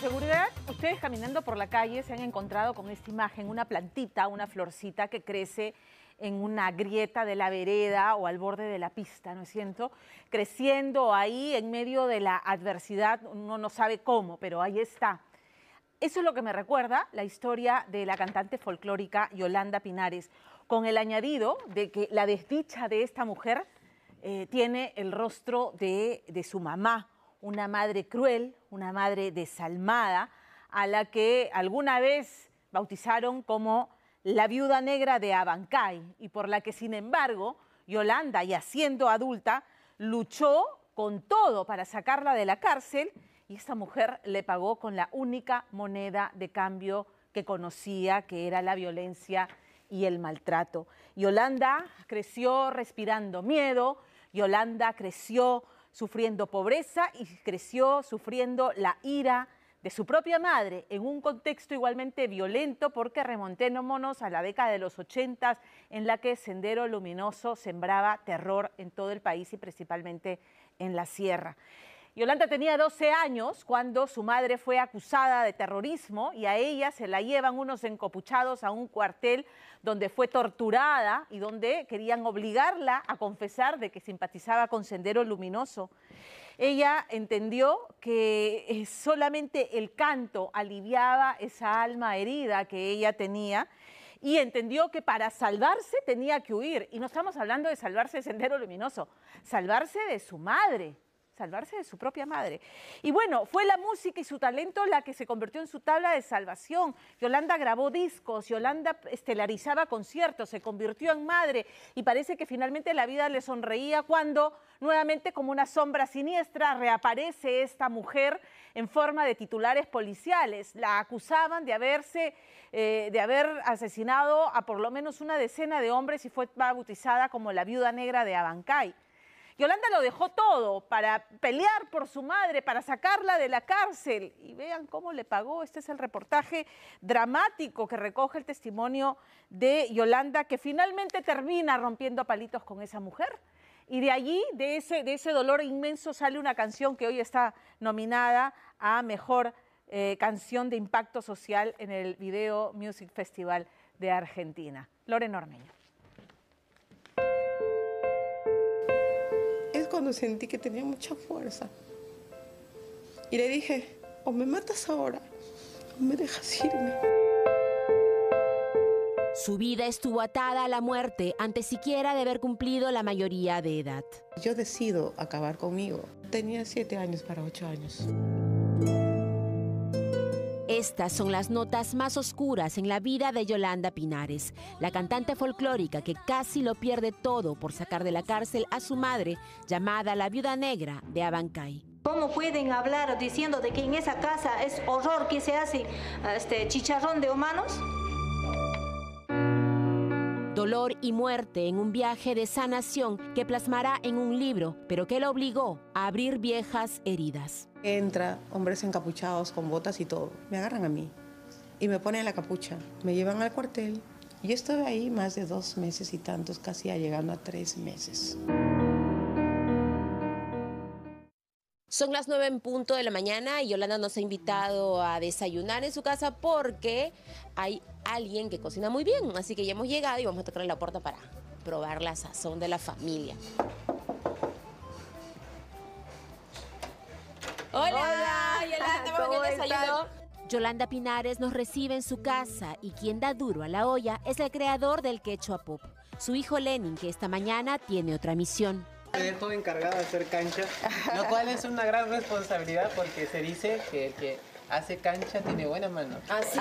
seguridad, ustedes caminando por la calle se han encontrado con esta imagen, una plantita, una florcita que crece en una grieta de la vereda o al borde de la pista, ¿no es cierto? Creciendo ahí en medio de la adversidad, uno no sabe cómo, pero ahí está. Eso es lo que me recuerda la historia de la cantante folclórica Yolanda Pinares, con el añadido de que la desdicha de esta mujer tiene el rostro de su mamá, una madre cruel, una madre desalmada, a la que alguna vez bautizaron como la viuda negra de Abancay y por la que, sin embargo, Yolanda, ya siendo adulta, luchó con todo para sacarla de la cárcel y esta mujer le pagó con la única moneda de cambio que conocía, que era la violencia y el maltrato. Yolanda creció respirando miedo, Yolanda creció sufriendo pobreza y creció sufriendo la ira de su propia madre en un contexto igualmente violento, porque remontémonos a la década de los 80 en la que Sendero Luminoso sembraba terror en todo el país y principalmente en la sierra. Yolanda tenía 12 años cuando su madre fue acusada de terrorismo y a ella se la llevan unos encapuchados a un cuartel donde fue torturada y donde querían obligarla a confesar de que simpatizaba con Sendero Luminoso. Ella entendió que solamente el canto aliviaba esa alma herida que ella tenía y entendió que para salvarse tenía que huir. Y no estamos hablando de salvarse de Sendero Luminoso, salvarse de su madre, salvarse de su propia madre. Y bueno, fue la música y su talento la que se convirtió en su tabla de salvación. Yolanda grabó discos, Yolanda estelarizaba conciertos, se convirtió en madre y parece que finalmente la vida le sonreía cuando nuevamente, como una sombra siniestra, reaparece esta mujer en forma de titulares policiales. La acusaban de haber asesinado a por lo menos una decena de hombres y fue bautizada como la viuda negra de Abancay. Yolanda lo dejó todo para pelear por su madre, para sacarla de la cárcel. Y vean cómo le pagó. Este es el reportaje dramático que recoge el testimonio de Yolanda, que finalmente termina rompiendo a palitos con esa mujer. Y de allí, de ese dolor inmenso, sale una canción que hoy está nominada a Mejor Canción de Impacto Social en el Video Music Festival de Argentina. Lorena Ormeño. Cuando sentí que tenía mucha fuerza y le dije, o me matas ahora o me dejas irme. Su vida estuvo atada a la muerte antes siquiera de haber cumplido la mayoría de edad. Yo decido acabar conmigo. Tenía 7 años para 8 años. Estas son las notas más oscuras en la vida de Yolanda Pinares, la cantante folclórica que casi lo pierde todo por sacar de la cárcel a su madre, llamada la viuda negra de Abancay. ¿Cómo pueden hablar diciendo de que en esa casa es horror que se hace chicharrón de humanos? Dolor y muerte en un viaje de sanación que plasmará en un libro, pero que lo obligó a abrir viejas heridas. Entra hombres encapuchados con botas y todo. Me agarran a mí y me ponen la capucha. Me llevan al cuartel. Yo estuve ahí más de 2 meses y tantos, casi llegando a 3 meses. Son las 9 en punto de la mañana y Yolanda nos ha invitado a desayunar en su casa porque hay alguien que cocina muy bien. Así que ya hemos llegado y vamos a tocarle la puerta para probar la sazón de la familia. Hola, Yolanda, vamos a desayuno. Yolanda Pinares nos recibe en su casa y quien da duro a la olla es el creador del quechua pop, su hijo Lenin, que esta mañana tiene otra misión. Me dejo encargado de hacer cancha, lo cual es una gran responsabilidad porque se dice que el que hace cancha tiene buena mano. Así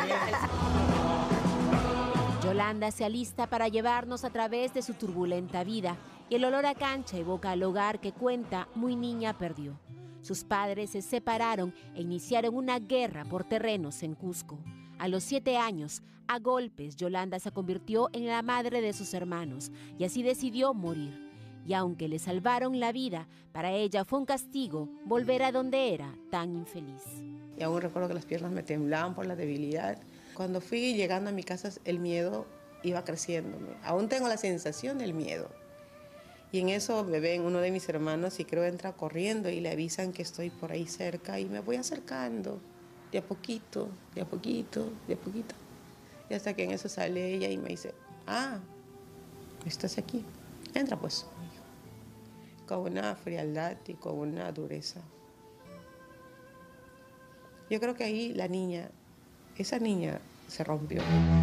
Yolanda se alista para llevarnos a través de su turbulenta vida y el olor a cancha evoca al hogar que cuenta muy niña perdió. Sus padres se separaron e iniciaron una guerra por terrenos en Cusco. A los 7 años, a golpes, Yolanda se convirtió en la madre de sus hermanos y así decidió morir. Y aunque le salvaron la vida, para ella fue un castigo volver a donde era tan infeliz. Y aún recuerdo que las piernas me temblaban por la debilidad. Cuando fui llegando a mi casa, el miedo iba creciéndome. Aún tengo la sensación del miedo. Y en eso me ven uno de mis hermanos y creo entra corriendo y le avisan que estoy por ahí cerca y me voy acercando. de a poquito, de a poquito, de a poquito. Y hasta que en eso sale ella y me dice, ah, estás aquí, entra pues. Con una frialdad y con una dureza. Yo creo que ahí la niña, esa niña se rompió.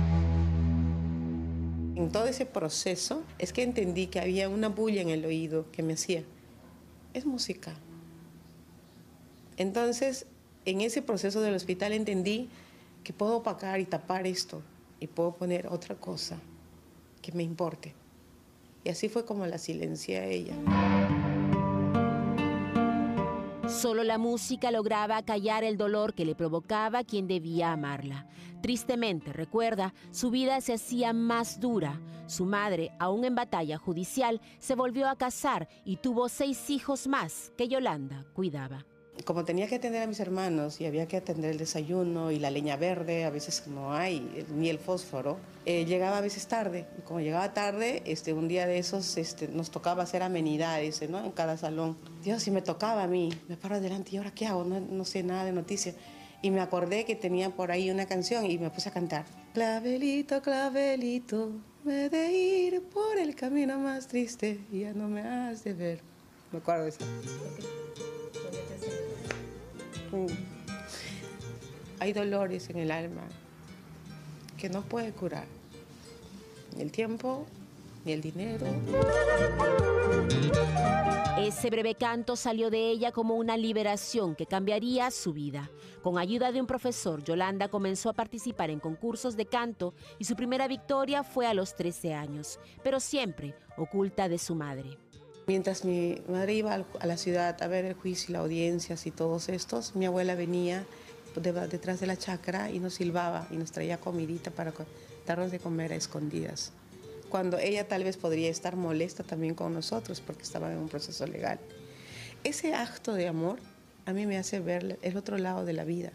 En todo ese proceso es que entendí que había una bulla en el oído que me hacía, es música. Entonces, en ese proceso del hospital entendí que puedo opacar y tapar esto y puedo poner otra cosa que me importe. Y así fue como la silencié a ella. Solo la música lograba callar el dolor que le provocaba a quien debía amarla. Tristemente, recuerda, su vida se hacía más dura. Su madre, aún en batalla judicial, se volvió a casar y tuvo 6 hijos más que Yolanda cuidaba. Como tenía que atender a mis hermanos y había que atender el desayuno y la leña verde, a veces no hay, ni el fósforo, llegaba a veces tarde. Y como llegaba tarde, un día de esos nos tocaba hacer amenidades, ¿no? En cada salón. Dios, si me tocaba a mí, me paro adelante, ¿y ahora qué hago? No sé nada de noticias. Y me acordé que tenía por ahí una canción y me puse a cantar. Clavelito, clavelito, me he de ir por el camino más triste y ya no me has de ver. Me acuerdo de eso. Hay dolores en el alma que no puede curar, ni el tiempo, ni el dinero. Ese breve canto salió de ella como una liberación que cambiaría su vida. Con ayuda de un profesor, Yolanda comenzó a participar en concursos de canto y su primera victoria fue a los 13 años, pero siempre oculta de su madre. Mientras mi madre iba a la ciudad a ver el juicio, las audiencias y todos estos, mi abuela venía detrás de la chacra y nos silbaba y nos traía comidita para darnos de comer a escondidas. Cuando ella tal vez podría estar molesta también con nosotros porque estaba en un proceso legal. Ese acto de amor a mí me hace ver el otro lado de la vida.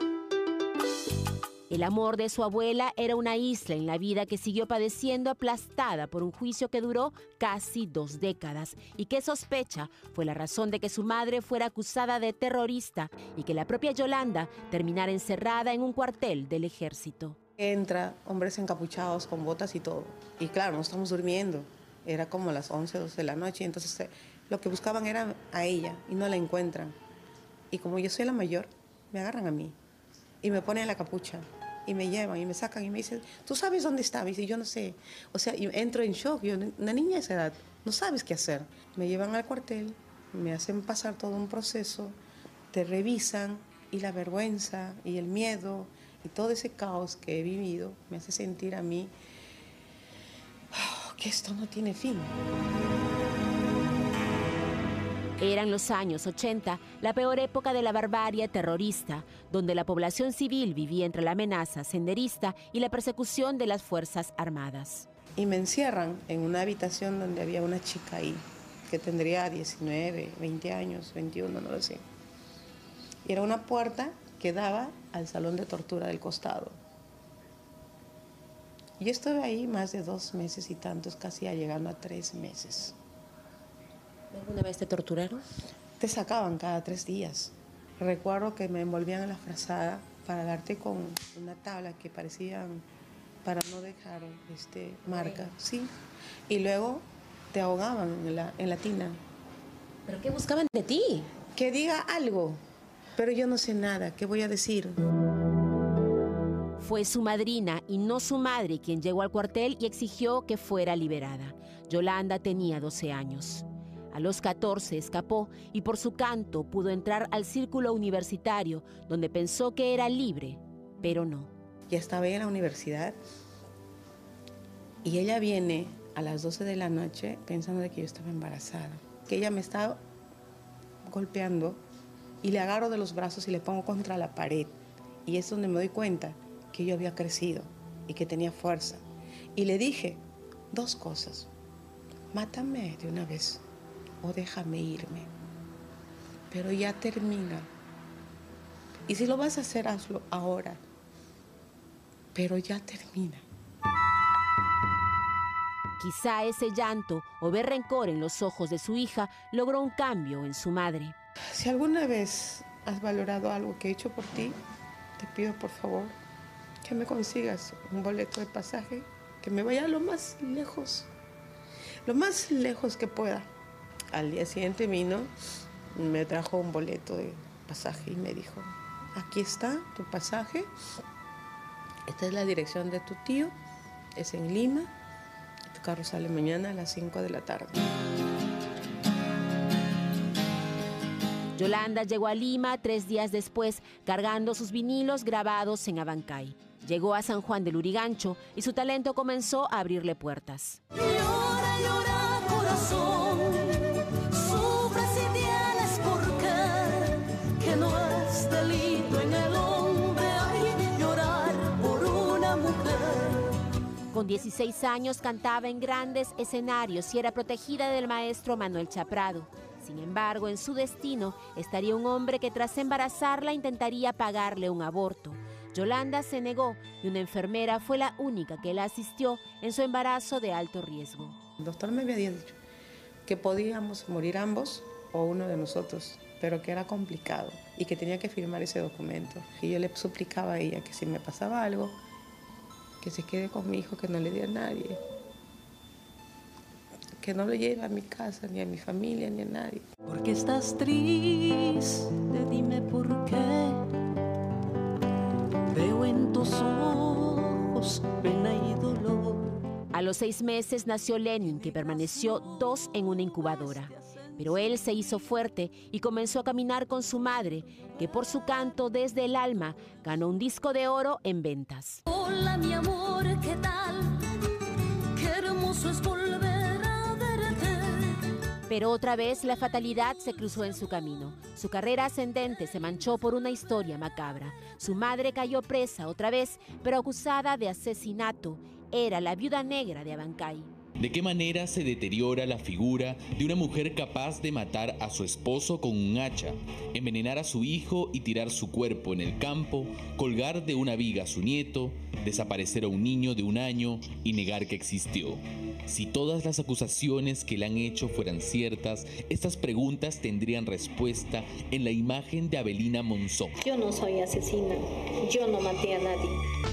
El amor de su abuela era una isla en la vida que siguió padeciendo aplastada por un juicio que duró casi 2 décadas y que sospecha fue la razón de que su madre fuera acusada de terrorista y que la propia Yolanda terminara encerrada en un cuartel del ejército. Entra hombres encapuchados con botas y todo. Y claro, no estamos durmiendo. Era como las 11, 12 de la noche. Entonces lo que buscaban era a ella y no la encuentran. Y como yo soy la mayor, me agarran a mí y me ponen la capucha. Y me llevan y me sacan y me dicen, ¿tú sabes dónde está? Me dice, yo no sé. O sea, yo entro en shock. Yo, una niña de esa edad, no sabes qué hacer. Me llevan al cuartel, me hacen pasar todo un proceso, te revisan y la vergüenza y el miedo y todo ese caos que he vivido me hace sentir a mí que esto no tiene fin. Eran los años 80, la peor época de la barbarie terrorista, donde la población civil vivía entre la amenaza senderista y la persecución de las Fuerzas Armadas. Y me encierran en una habitación donde había una chica ahí, que tendría 19, 20 años, 21, no lo sé. Y era una puerta que daba al salón de tortura del costado. Yo estuve ahí más de 2 meses y tantos, casi llegando a 3 meses. ¿Alguna vez te torturaron? Te sacaban cada 3 días. Recuerdo que me envolvían en la frazada para darte con una tabla que parecían para no dejar marca, sí. Y luego te ahogaban en la tina. ¿Pero qué buscaban de ti? Que diga algo, pero yo no sé nada. ¿Qué voy a decir? Fue su madrina y no su madre quien llegó al cuartel y exigió que fuera liberada. Yolanda tenía 12 años. A los 14 escapó y por su canto pudo entrar al círculo universitario, donde pensó que era libre, pero no. Ya estaba en la universidad y ella viene a las 12 de la noche pensando de que yo estaba embarazada, que ella me estaba golpeando y le agarro de los brazos y le pongo contra la pared. Y es donde me doy cuenta que yo había crecido y que tenía fuerza. Y le dije 2 cosas. Mátame de una vez o déjame irme. Pero ya termina. Y si lo vas a hacer, hazlo ahora. Pero ya termina. Quizá ese llanto o ver rencor en los ojos de su hija logró un cambio en su madre. Si alguna vez has valorado algo que he hecho por ti, te pido por favor que me consigas un boleto de pasaje, que me vaya lo más lejos que pueda. Al día siguiente vino, me trajo un boleto de pasaje y me dijo, aquí está tu pasaje, esta es la dirección de tu tío, es en Lima, tu carro sale mañana a las 5 de la tarde. Yolanda llegó a Lima 3 días después, cargando sus vinilos grabados en Abancay. Llegó a San Juan del Lurigancho y su talento comenzó a abrirle puertas. Llora, llora, corazón, sufre si tienes por qué, que no es delito en el hombre, ay, llorar por una mujer. Con 16 años cantaba en grandes escenarios y era protegida del maestro Manuel Chaprado. Sin embargo, en su destino estaría un hombre que tras embarazarla intentaría pagarle un aborto. Yolanda se negó y una enfermera fue la única que la asistió en su embarazo de alto riesgo. El doctor me había dicho que podíamos morir ambos o uno de nosotros, pero que era complicado y que tenía que firmar ese documento. Y yo le suplicaba a ella que si me pasaba algo, que se quede con mi hijo, que no le diera a nadie, que no lo lleve a mi casa, ni a mi familia, ni a nadie. ¿Por qué estás triste? Dime por qué. Veo en tus ojos pena y dolor. A los 6 meses nació Lenin, que permaneció 2 en una incubadora. Pero él se hizo fuerte y comenzó a caminar con su madre, que por su canto desde el alma ganó un disco de oro en ventas. Hola mi amor, ¿qué tal? Qué hermoso es volver a verte. Pero otra vez la fatalidad se cruzó en su camino. Su carrera ascendente se manchó por una historia macabra. Su madre cayó presa otra vez, pero acusada de asesinato. Era la viuda negra de Abancay. ¿De qué manera se deteriora la figura de una mujer capaz de matar a su esposo con un hacha, envenenar a su hijo y tirar su cuerpo en el campo, colgar de una viga a su nieto, desaparecer a un niño de 1 año y negar que existió? Si todas las acusaciones que le han hecho fueran ciertas, estas preguntas tendrían respuesta en la imagen de Avelina Monzón. Yo no soy asesina, yo no maté a nadie.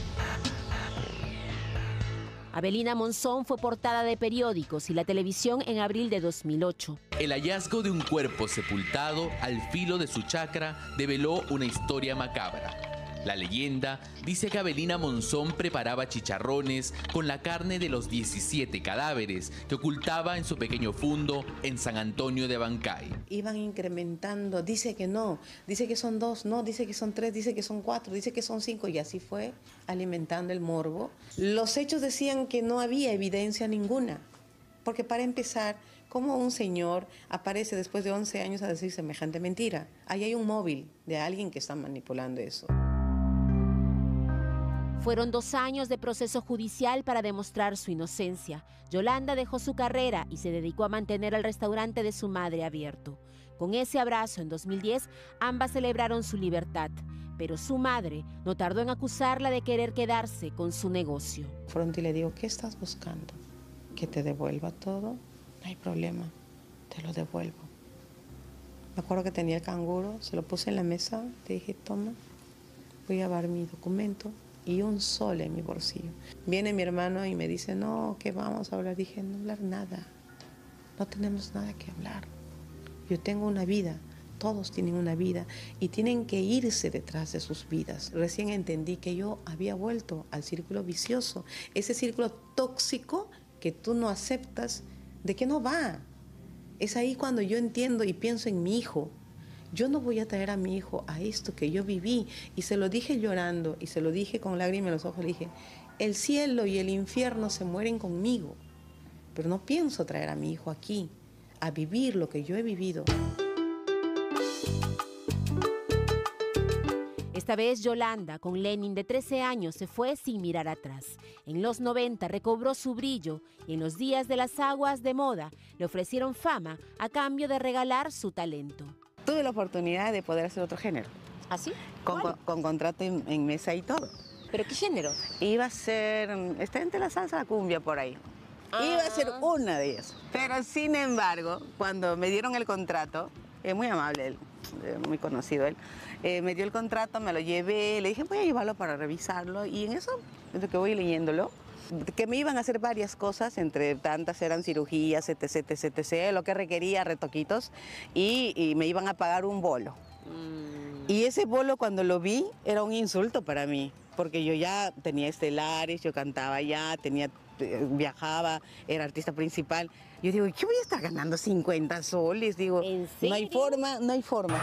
Avelina Monzón fue portada de periódicos y la televisión en abril de 2008. El hallazgo de un cuerpo sepultado al filo de su chacra develó una historia macabra. La leyenda dice que Avelina Monzón preparaba chicharrones con la carne de los 17 cadáveres que ocultaba en su pequeño fundo en San Antonio de Abancay. Iban incrementando, dice que no, dice que son 2, no, dice que son 3, dice que son 4, dice que son 5 y así fue alimentando el morbo. Los hechos decían que no había evidencia ninguna, porque para empezar, ¿cómo un señor aparece después de 11 años a decir semejante mentira? Ahí hay un móvil de alguien que está manipulando eso. Fueron 2 años de proceso judicial para demostrar su inocencia. Yolanda dejó su carrera y se dedicó a mantener el restaurante de su madre abierto. Con ese abrazo en 2010, ambas celebraron su libertad. Pero su madre no tardó en acusarla de querer quedarse con su negocio. Pronto y le digo, ¿qué estás buscando? ¿Que te devuelva todo? No hay problema, te lo devuelvo. Me acuerdo que tenía el canguro, se lo puse en la mesa, te dije, toma, voy a llevar mi documento. Y un sol en mi bolsillo. Viene mi hermano y me dice, no, ¿qué vamos a hablar? Dije, no hablar nada. No tenemos nada que hablar. Yo tengo una vida, todos tienen una vida y tienen que irse detrás de sus vidas. Recién entendí que yo había vuelto al círculo vicioso, ese círculo tóxico que tú no aceptas, de que no va. Es ahí cuando yo entiendo y pienso en mi hijo. Yo no voy a traer a mi hijo a esto que yo viví. Y se lo dije llorando y se lo dije con lágrimas en los ojos. Le dije, el cielo y el infierno se mueren conmigo. Pero no pienso traer a mi hijo aquí a vivir lo que yo he vivido. Esta vez Yolanda, con Lenin de 13 años, se fue sin mirar atrás. En los 90 recobró su brillo y en los días de las aguas de moda le ofrecieron fama a cambio de regalar su talento. Tuve la oportunidad de poder hacer otro género. ¿Ah, sí? Con contrato en mesa y todo. ¿Pero qué género? Iba a ser, está entre la salsa y la cumbia por ahí. Iba a ser una de ellas. Pero sin embargo, cuando me dieron el contrato, es muy amable él. muy conocido él, me dio el contrato, me lo llevé, le dije, voy a llevarlo para revisarlo, y en eso, desde que voy leyéndolo, que me iban a hacer varias cosas, entre tantas eran cirugías, etc, etc, etc, lo que requería retoquitos, y me iban a pagar un bolo. Y ese bolo, cuando lo vi, era un insulto para mí, porque yo ya tenía estelares, yo cantaba ya, viajaba, era artista principal. Yo digo, ¿qué voy a estar ganando 50 soles? Digo, ¿En no hay serio? forma, no hay forma.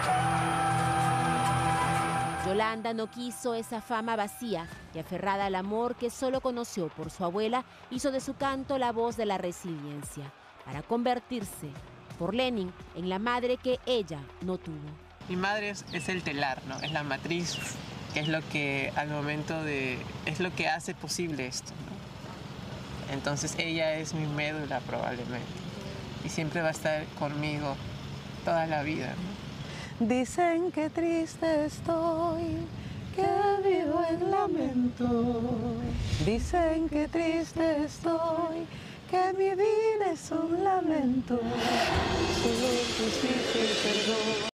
Yolanda no quiso esa fama vacía y, aferrada al amor que solo conoció por su abuela, hizo de su canto la voz de la resiliencia, para convertirse, por Lenin, en la madre que ella no tuvo. Mi madre es el telar, ¿no? Es la matriz, que es lo que al momento es lo que hace posible esto, ¿no? Entonces ella es mi médula probablemente y siempre va a estar conmigo toda la vida, ¿no? Dicen que triste estoy, que vivo en lamento. Dicen que triste estoy, que mi vida es un lamento. Solo justicia y perdón.